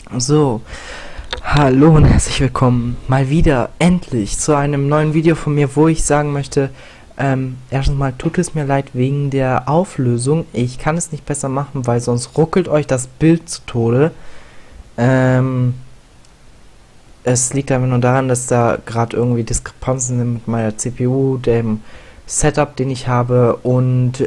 So, hallo und herzlich willkommen mal wieder endlich zu einem neuen Video von mir, wo ich sagen möchte, erstens mal tut es mir leid wegen der Auflösung. Ich kann es nicht besser machen, weil sonst ruckelt euch das Bild zu Tode. Es liegt einfach nur daran, dass da gerade irgendwie Diskrepanzen sind mit meiner CPU, dem Setup, den ich habe und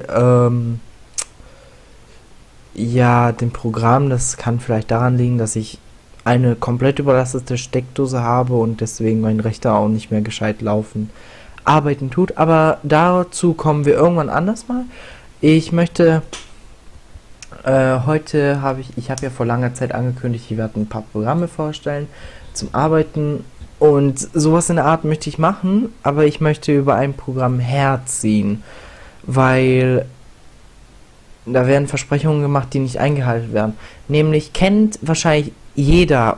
ja, dem Programm. Das kann vielleicht daran liegen, dass ich eine komplett überlastete Steckdose habe und deswegen mein Rechner auch nicht mehr gescheit arbeiten tut. Aber dazu kommen wir irgendwann anders mal. Ich möchte heute ich habe ja vor langer Zeit angekündigt, ich werde ein paar Programme vorstellen zum Arbeiten und sowas in der Art möchte ich machen, aber ich möchte über ein Programm herziehen, weil da werden Versprechungen gemacht, die nicht eingehalten werden. Nämlich kennt wahrscheinlich jeder,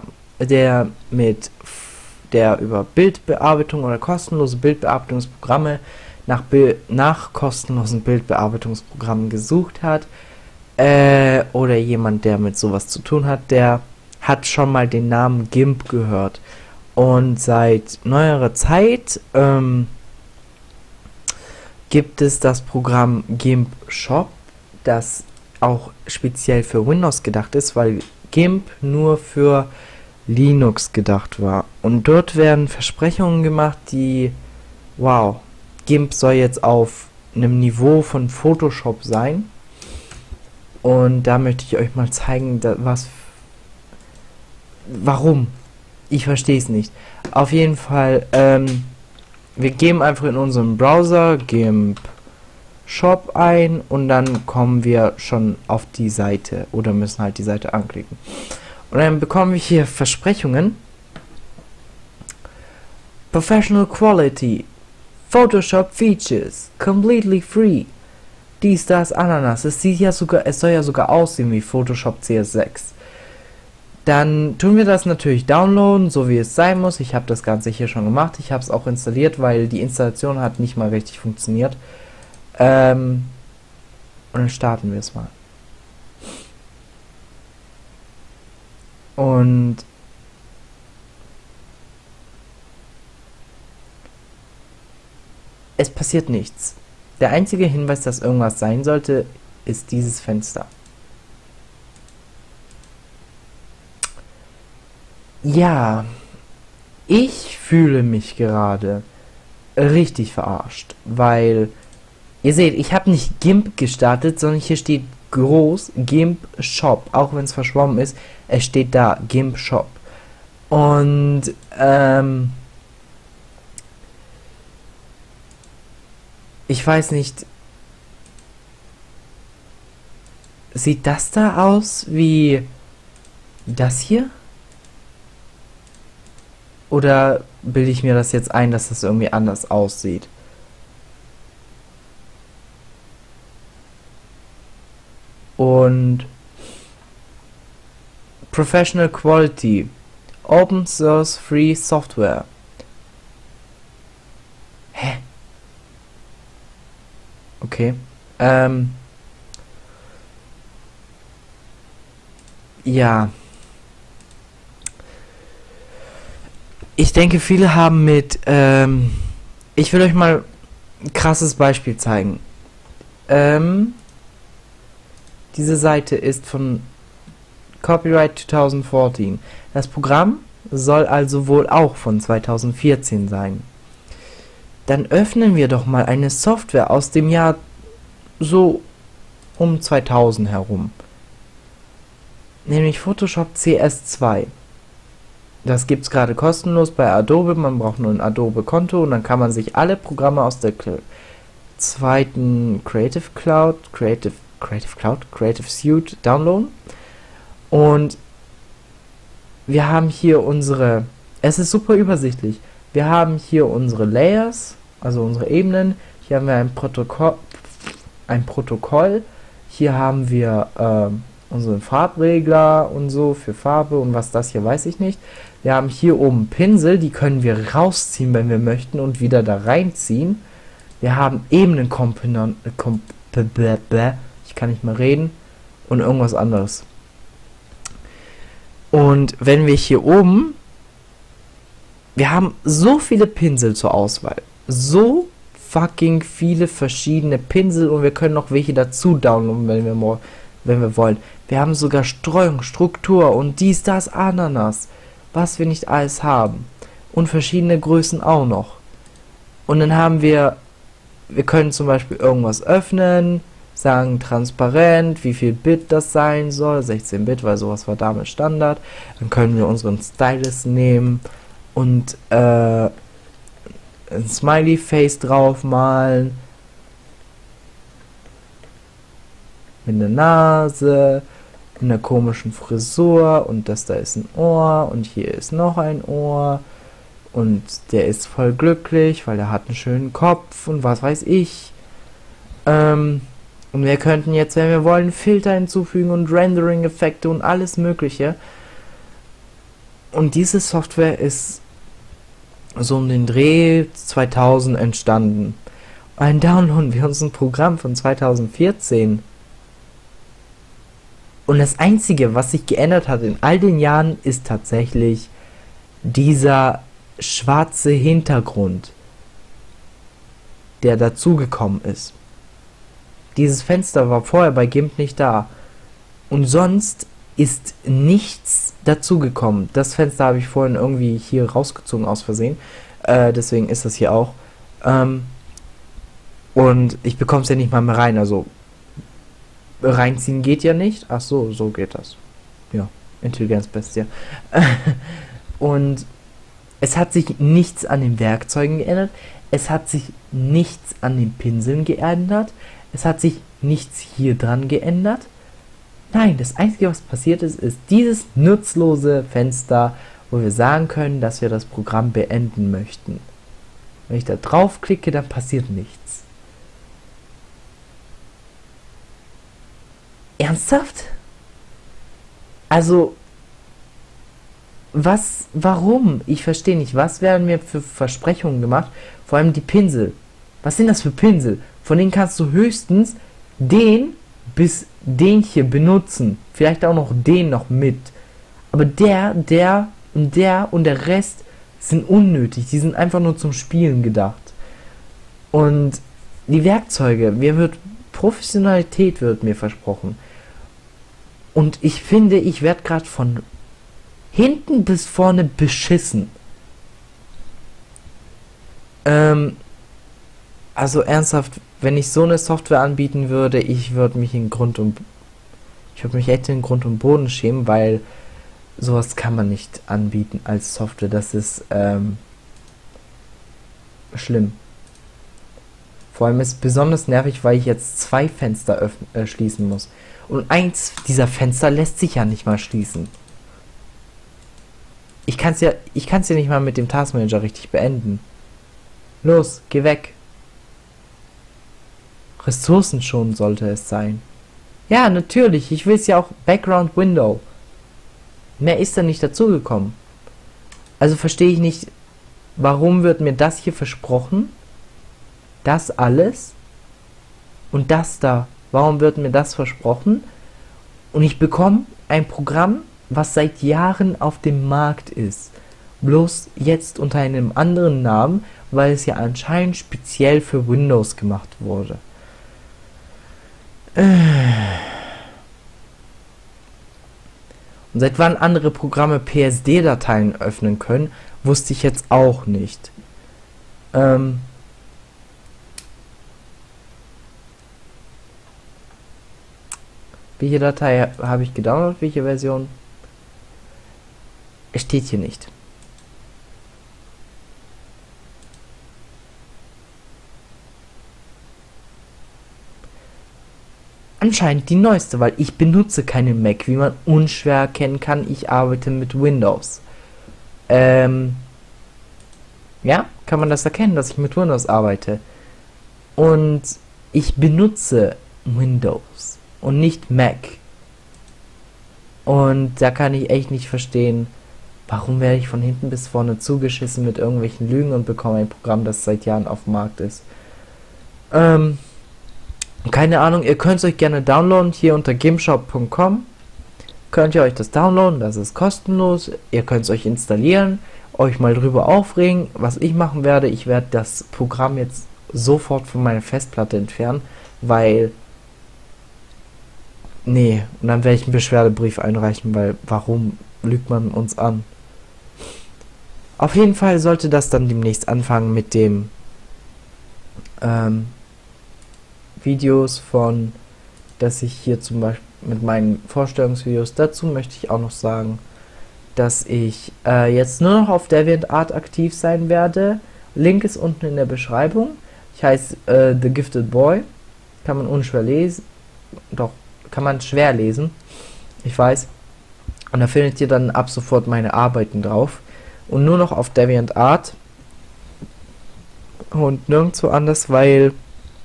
der über Bildbearbeitung oder kostenlose Bildbearbeitungsprogramme nach kostenlosen Bildbearbeitungsprogrammen gesucht hat, oder jemand, der mit sowas zu tun hat, der hat schon mal den Namen GIMP gehört. Und seit neuerer Zeit gibt es das Programm GIMP Shop, das auch speziell für Windows gedacht ist, weil GIMP nur für Linux gedacht war. Und dort werden Versprechungen gemacht, die, wow, GIMP soll jetzt auf einem Niveau von Photoshop sein. Und da möchte ich euch mal zeigen, warum. Ich verstehe es nicht. Auf jeden Fall, wir geben einfach in unserem Browser GIMP Shop ein und dann kommen wir schon auf die Seite oder müssen halt die Seite anklicken. Und dann bekommen wir hier Versprechungen. Professional Quality, Photoshop Features, completely free. Dies, das, Ananas. Es soll ja sogar aussehen wie Photoshop CS6. Dann tun wir das natürlich downloaden, so wie es sein muss. Ich habe das Ganze hier schon gemacht. Ich habe es auch installiert, weil die Installation hat nicht mal richtig funktioniert. Und dann starten wir es mal. Und es passiert nichts. Der einzige Hinweis, dass irgendwas sein sollte, ist dieses Fenster. Ja, ich fühle mich gerade richtig verarscht, weil ihr seht, ich habe nicht GIMP gestartet, sondern hier steht groß GIMP Shop, auch wenn es verschwommen ist, es steht da GIMP Shop. Und ich weiß nicht, sieht das da aus wie das hier? Oder bilde ich mir das jetzt ein, dass das irgendwie anders aussieht? Und Professional Quality, Open Source Free Software. Hä? Okay. Ja. Ich denke, viele haben ich will euch mal ein krasses Beispiel zeigen. Diese Seite ist von Copyright 2014. Das Programm soll also wohl auch von 2014 sein. Dann öffnen wir doch mal eine Software aus dem Jahr so um 2000 herum. Nämlich Photoshop CS2. Das gibt es gerade kostenlos bei Adobe. Man braucht nur ein Adobe-Konto und dann kann man sich alle Programme aus der zweiten Creative Suite downloaden. Und wir haben hier es ist super übersichtlich. Wir haben hier unsere Layers, also unsere Ebenen. Hier haben wir ein Protokoll. Hier haben wir unseren Farbregler und so für Farbe und was das hier weiß ich nicht. Wir haben hier oben Pinsel, die können wir rausziehen, wenn wir möchten und wieder da reinziehen. Wir haben Ebenenkomponenten, ich kann nicht mehr reden, und irgendwas anderes. Und Und wenn wir hier oben, wir haben so viele Pinsel zur Auswahl. So fucking viele verschiedene Pinsel und wir können noch welche dazu downloaden, wenn wir wollen. Wir haben sogar Streuung, Struktur und dies, das, Ananas. Was wir nicht alles haben. Und verschiedene Größen auch noch. Und dann haben wir können zum Beispiel irgendwas öffnen, sagen transparent, wie viel Bit das sein soll, 16 Bit, weil sowas war damals Standard. Dann können wir unseren Stylus nehmen und ein Smiley Face draufmalen. Mit einer Nase, einer komischen Frisur und das da ist ein Ohr und hier ist noch ein Ohr und der ist voll glücklich, weil er hat einen schönen Kopf und was weiß ich. Und wir könnten jetzt, wenn wir wollen, Filter hinzufügen und Rendering-Effekte und alles mögliche. Und diese Software ist so um den Dreh 2000 entstanden. Dann downloaden wir uns ein Programm von 2014. Und das Einzige, was sich geändert hat in all den Jahren, ist tatsächlich dieser schwarze Hintergrund, der dazugekommen ist. Dieses Fenster war vorher bei GIMP nicht da. Und sonst ist nichts dazugekommen. Das Fenster habe ich vorhin irgendwie hier rausgezogen aus Versehen. Deswegen ist das hier auch. Und ich bekomme es ja nicht mal mehr rein. Also reinziehen geht ja nicht. Ach so, so geht das. Ja, Intelligenzbestie. Und es hat sich nichts an den Werkzeugen geändert. Es hat sich nichts an den Pinseln geändert. Es hat sich nichts hier dran geändert. Nein, das Einzige, was passiert ist, ist dieses nutzlose Fenster, wo wir sagen können, dass wir das Programm beenden möchten. Wenn ich da draufklicke, dann passiert nichts. Ernsthaft? Also, warum? Ich verstehe nicht. Was werden mir für Versprechungen gemacht? Vor allem die Pinsel. Was sind das für Pinsel? Von denen kannst du höchstens den bis den hier benutzen. Vielleicht auch noch den noch mit. Aber der und der Rest sind unnötig. Die sind einfach nur zum Spielen gedacht. Und die Werkzeuge, Professionalität wird mir versprochen. Und ich finde, ich werde gerade von hinten bis vorne beschissen. Also ernsthaft, wenn ich so eine Software anbieten würde, ich würde mich echt in Grund und Boden schämen, weil sowas kann man nicht anbieten als Software. Das ist schlimm. Vor allem ist es besonders nervig, weil ich jetzt 2 Fenster schließen muss. Und eins dieser Fenster lässt sich ja nicht mal schließen. Ich kann's ja nicht mal mit dem Taskmanager richtig beenden. Los, geh weg. Ressourcen schon sollte es sein. Ja, natürlich. Ich will es ja auch Background Window. Mehr ist da nicht dazugekommen. Also verstehe ich nicht, warum wird mir das hier versprochen? Das alles? Und das da? Warum wird mir das versprochen? Und ich bekomme ein Programm, was seit Jahren auf dem Markt ist. Bloß jetzt unter einem anderen Namen, weil es ja anscheinend speziell für Windows gemacht wurde. Und seit wann andere Programme PSD-Dateien öffnen können, wusste ich jetzt auch nicht. Welche Datei habe ich gedownloadet? Welche Version? Es steht hier nicht. Anscheinend die neueste, weil ich benutze keine Mac, wie man unschwer erkennen kann. Ich arbeite mit Windows. Ja, kann man das erkennen, dass ich mit Windows arbeite. Und ich benutze Windows und nicht Mac. Und da kann ich echt nicht verstehen, warum werde ich von hinten bis vorne zugeschissen mit irgendwelchen Lügen und bekomme ein Programm, das seit Jahren auf dem Markt ist. Keine Ahnung, ihr könnt es euch gerne downloaden, hier unter gimpshop.com. könnt ihr euch das downloaden, das ist kostenlos, ihr könnt es euch installieren, euch mal drüber aufregen. Was ich machen werde, ich werde das Programm jetzt sofort von meiner Festplatte entfernen, weil, nee, und dann werde ich einen Beschwerdebrief einreichen, weil, warum lügt man uns an? Auf jeden Fall sollte das dann demnächst anfangen mit dem Videos von, dass ich hier zum Beispiel mit meinen Vorstellungsvideos, dazu möchte ich auch noch sagen, dass ich jetzt nur noch auf DeviantArt aktiv sein werde. Link ist unten in der Beschreibung. Ich heiße The Gifted Boy. Kann man unschwer lesen. Doch, kann man schwer lesen. Ich weiß. Und da findet ihr dann ab sofort meine Arbeiten drauf. Und nur noch auf DeviantArt. Und nirgendwo anders, weil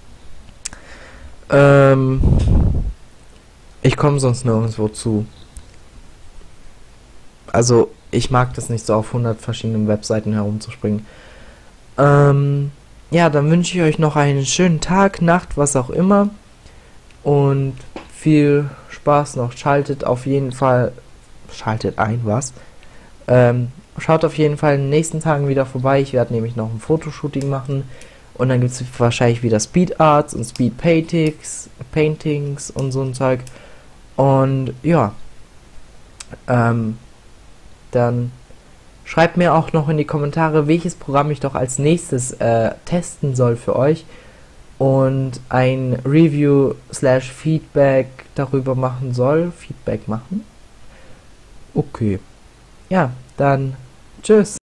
ich komme sonst nirgendwo zu. Also, ich mag das nicht so auf 100 verschiedenen Webseiten herumzuspringen. Ja, dann wünsche ich euch noch einen schönen Tag, Nacht, was auch immer. Und viel Spaß noch. Schaltet auf jeden Fall, schaltet ein, was? Schaut auf jeden Fall in den nächsten Tagen wieder vorbei. Ich werde nämlich noch ein Fotoshooting machen. Und dann gibt es wahrscheinlich wieder Speed Arts und Speed Paintings und so ein Zeug. Und ja, dann schreibt mir auch noch in die Kommentare, welches Programm ich doch als nächstes testen soll für euch. Und ein Review/Feedback darüber machen soll. Feedback machen? Okay. Ja, dann tschüss.